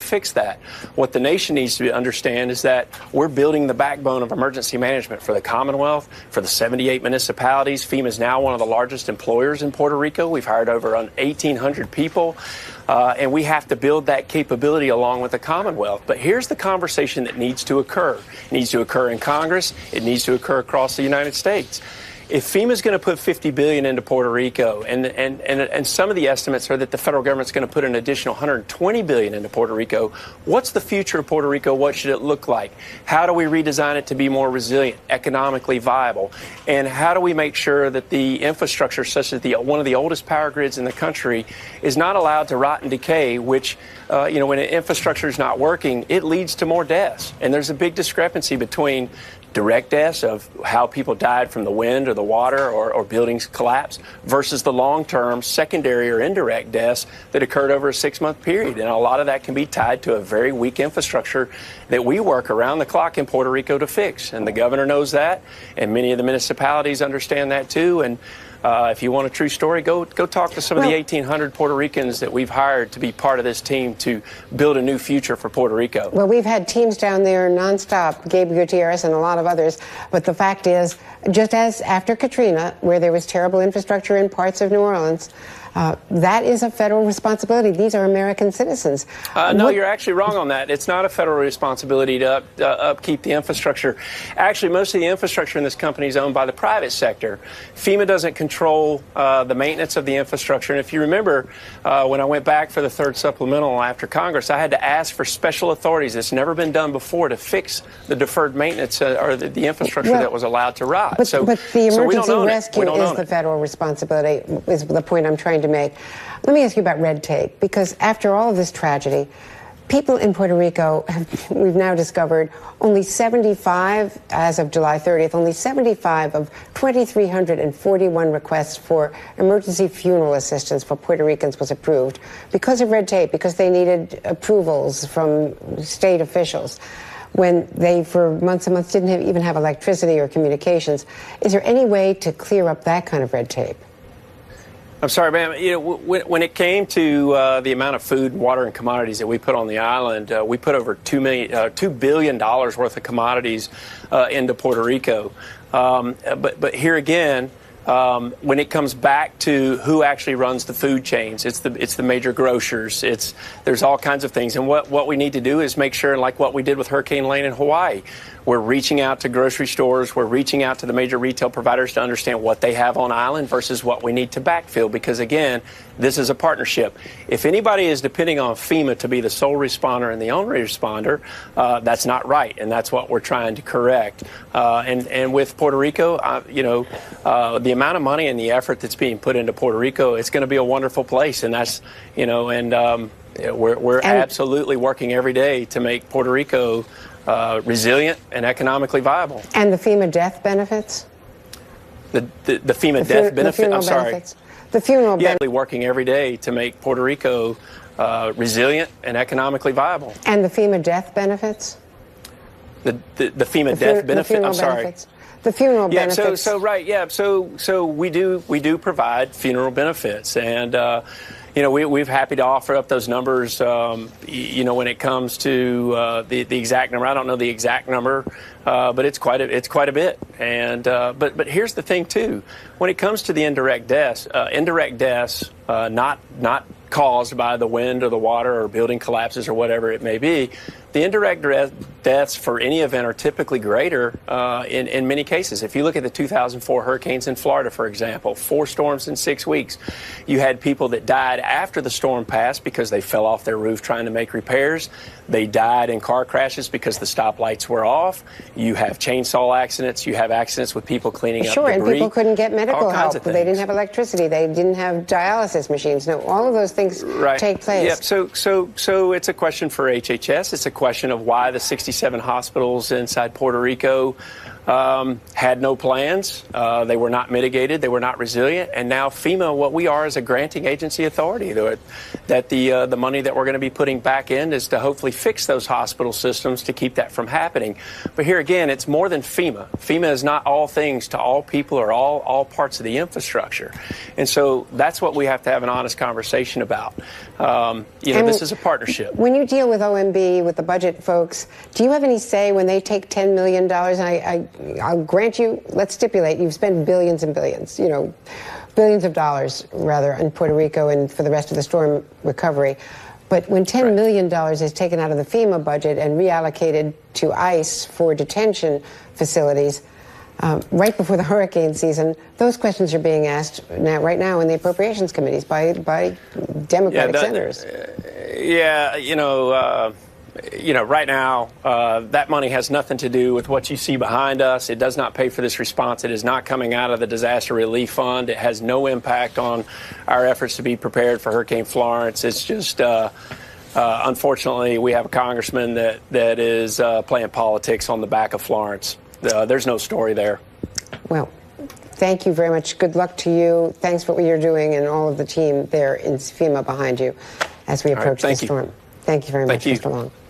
fix that. What the nation needs to understand is that we're building the backbone of emergency management for the Commonwealth, for the 78 municipalities. FEMA is now one of the largest employers in Puerto Rico. We've hired over 1,800 people. And we have to build that capability along with the Commonwealth. But here's the conversation that needs to occur. It needs to occur in Congress. It needs to occur across the United States. If FEMA is going to put $50 billion into Puerto Rico, and some of the estimates are that the federal government's going to put an additional $120 billion into Puerto Rico, what's the future of Puerto Rico? What should it look like? How do we redesign it to be more resilient, economically viable? And how do we make sure that the infrastructure, such as one of the oldest power grids in the country, is not allowed to rot and decay, which, when an infrastructure is not working, it leads to more deaths. And there's a big discrepancy between direct deaths of how people died from the wind or the water or buildings collapse versus the long-term secondary or indirect deaths that occurred over a 6-month period. And a lot of that can be tied to a very weak infrastructure that we work around the clock in Puerto Rico to fix. And the governor knows that, and many of the municipalities understand that too. And if you want a true story, go talk to some of the 1,800 Puerto Ricans that we've hired to be part of this team to build a new future for Puerto Rico. Well, we've had teams down there nonstop, Gabe Gutierrez and a lot of others. But the fact is, just as after Katrina, where there was terrible infrastructure in parts of New Orleans, that is a federal responsibility. These are American citizens. No, you're actually wrong on that. It's not a federal responsibility to upkeep the infrastructure. Actually, most of the infrastructure in this company is owned by the private sector. FEMA doesn't control the maintenance of the infrastructure. And if you remember, when I went back for the third supplemental after Congress, I had to ask for special authorities. It's never been done before to fix the deferred maintenance or the infrastructure that was allowed to rot. But the emergency rescue is the federal responsibility, is the point I'm trying to make. Let me ask you about red tape, because after all of this tragedy, people in Puerto Rico, we've now discovered only 75, as of July 30th, only 75 of 2,341 requests for emergency funeral assistance for Puerto Ricans was approved because of red tape, because they needed approvals from state officials when they, for months and months, didn't even have electricity or communications. Is there any way to clear up that kind of red tape? I'm sorry, ma'am. When it came to the amount of food, water, and commodities that we put on the island, we put over $2 billion worth of commodities into Puerto Rico. But here again, when it comes back to who actually runs the food chains, it's the major grocers. There's all kinds of things. And what we need to do is make sure, like what we did with Hurricane Lane in Hawaii, we're reaching out to grocery stores. We're reaching out to the major retail providers to understand what they have on island versus what we need to backfill. Because, again, this is a partnership. If anybody is depending on FEMA to be the sole responder and the only responder, that's not right. And that's what we're trying to correct. And with Puerto Rico, the amount of money and the effort that's being put into Puerto Rico, it's going to be a wonderful place. And that's, we're absolutely working every day to make Puerto Rico resilient and economically viable. And the FEMA death benefits? The FEMA death benefit? I'm sorry. Benefits. The funeral benefits. Yeah, working every day to make Puerto Rico resilient and economically viable. And the FEMA death benefits? The FEMA death benefit? I'm sorry. Benefits. The funeral benefits. So we do provide funeral benefits, and we're happy to offer up those numbers. When it comes to the exact number, I don't know the exact number, but it's quite a bit. And but here's the thing too: when it comes to the indirect deaths, not caused by the wind or the water or building collapses or whatever it may be, the indirect deaths for any event are typically greater in many cases. If you look at the 2004 hurricanes in Florida, for example, 4 storms in 6 weeks, you had people that died after the storm passed because they fell off their roof trying to make repairs. They died in car crashes because the stoplights were off. You have chainsaw accidents. You have accidents with people cleaning up debris. Sure, and people couldn't get medical help. They didn't have electricity. They didn't have dialysis machines. No, all of those things take place. Yeah, so it's a question for HHS. It's a question of why the 67 hospitals inside Puerto Rico had no plans. They were not mitigated. They were not resilient. And now FEMA, what we are is a granting agency authority that the money that we're going to be putting back in is to hopefully fix those hospital systems to keep that from happening. But here again, it's more than FEMA. FEMA is not all things to all people or all parts of the infrastructure. And so that's what we have to have an honest conversation about. This is a partnership. When you deal with OMB, with the budget folks, do you have any say when they take $10 million? I'll grant you, let's stipulate, you've spent billions and billions, billions of dollars, rather, in Puerto Rico and for the rest of the storm recovery. But when $10 million is taken out of the FEMA budget and reallocated to ICE for detention facilities, right before the hurricane season, those questions are being asked right now in the appropriations committees by Democratic senators. Right now, that money has nothing to do with what you see behind us. It does not pay for this response. It is not coming out of the Disaster Relief Fund. It has no impact on our efforts to be prepared for Hurricane Florence. It's just, unfortunately, we have a congressman that is playing politics on the back of Florence. There's no story there. Well, thank you very much. Good luck to you. Thanks for what you're doing and all of the team there in FEMA behind you as we approach the storm. Thank you very much, Mr. Long.